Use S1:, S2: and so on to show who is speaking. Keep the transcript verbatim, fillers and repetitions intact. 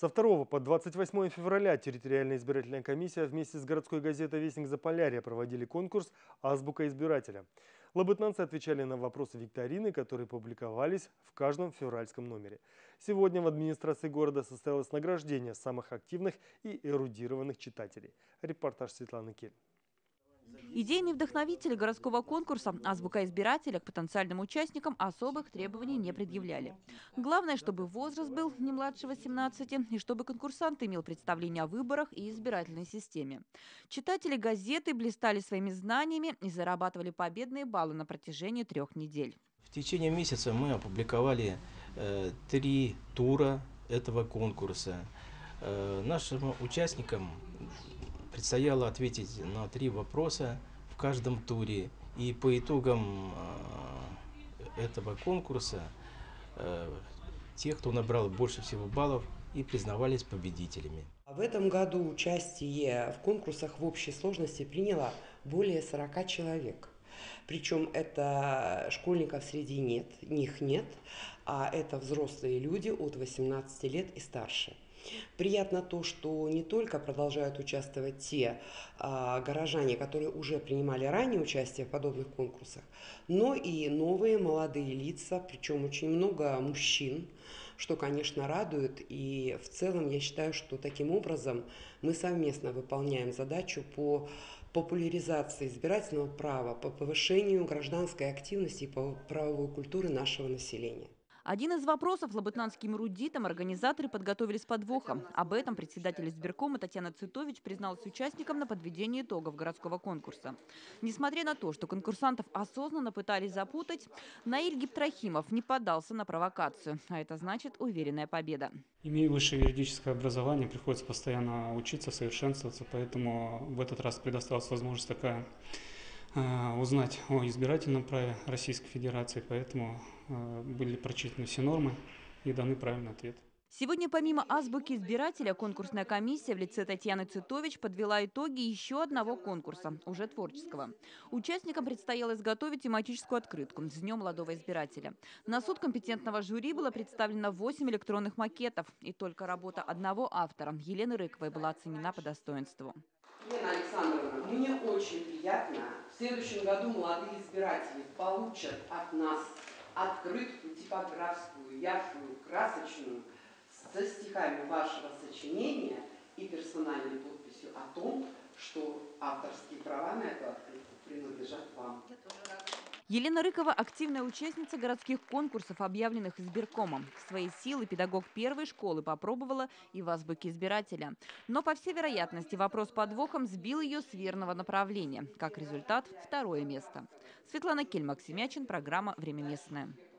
S1: Со второго по двадцать восьмое февраля территориальная избирательная комиссия вместе с городской газетой «Вестник Заполярья» проводили конкурс «Азбука избирателя». Лабытнанцы отвечали на вопросы викторины, которые публиковались в каждом февральском номере. Сегодня в администрации города состоялось награждение самых активных и эрудированных читателей. Репортаж Светланы Кель.
S2: Идейные вдохновители городского конкурса «Азбука избирателя» к потенциальным участникам особых требований не предъявляли. Главное, чтобы возраст был не младше восемнадцати и чтобы конкурсант имел представление о выборах и избирательной системе. Читатели газеты блистали своими знаниями и зарабатывали победные баллы на протяжении трех недель.
S3: В течение месяца мы опубликовали э, три тура этого конкурса. Э, нашим участникам предстояло ответить на три вопроса в каждом туре. И по итогам э, этого конкурса э, те, кто набрал больше всего баллов, и признавались победителями.
S4: В этом году участие в конкурсах в общей сложности приняло более сорока человек. Причем это школьников среди нет, них нет, а это взрослые люди от восемнадцати лет и старше. Приятно то, что не только продолжают участвовать те а, горожане, которые уже принимали ранее участие в подобных конкурсах, но и новые молодые лица, причем очень много мужчин, что, конечно, радует. И в целом я считаю, что таким образом мы совместно выполняем задачу по популяризации избирательного права, по повышению гражданской активности и правовой культуры нашего населения.
S2: Один из вопросов лабытнанским эрудитам организаторы подготовили с подвохом. Об этом председатель избиркома Татьяна Цитович призналась участникам на подведении итогов городского конкурса. Несмотря на то, что конкурсантов осознанно пытались запутать, Наиль Гибтрахимов не поддался на провокацию. А это значит уверенная победа.
S5: Имея высшее юридическое образование, приходится постоянно учиться, совершенствоваться, поэтому в этот раз предоставилась возможность такая узнать о избирательном праве Российской Федерации, поэтому были прочитаны все нормы и даны правильный ответ.
S2: Сегодня помимо азбуки избирателя конкурсная комиссия в лице Татьяны Цитович подвела итоги еще одного конкурса, уже творческого. Участникам предстояло изготовить тематическую открытку с Днем молодого избирателя. На суд компетентного жюри было представлено восемь электронных макетов, и только работа одного автора, Елены Рыковой, была оценена по достоинству.
S4: Елена Александровна, мне очень приятно. В следующем году молодые избиратели получат от нас открытку типографскую, яркую, красочную, со стихами вашего сочинения и персональной подписью о том, что авторские права на эту открытку принадлежат вам.
S2: Елена Рыкова – активная участница городских конкурсов, объявленных избиркомом. Свои силы педагог первой школы попробовала и в азбуке избирателя. Но, по всей вероятности, вопрос подвохом сбил ее с верного направления. Как результат – второе место. Светлана Кель, Максим Ячин, программа «Время местное».